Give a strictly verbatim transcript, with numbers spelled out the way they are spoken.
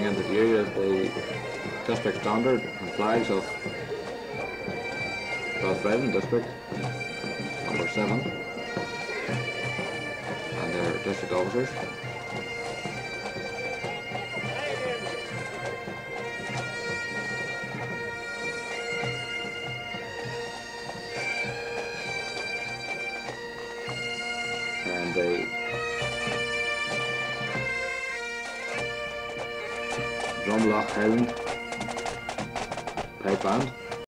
end of the year is the district standard and flags of Balfredon district, number seven, and their district officers. And the Drumlock Highland Pipe Band.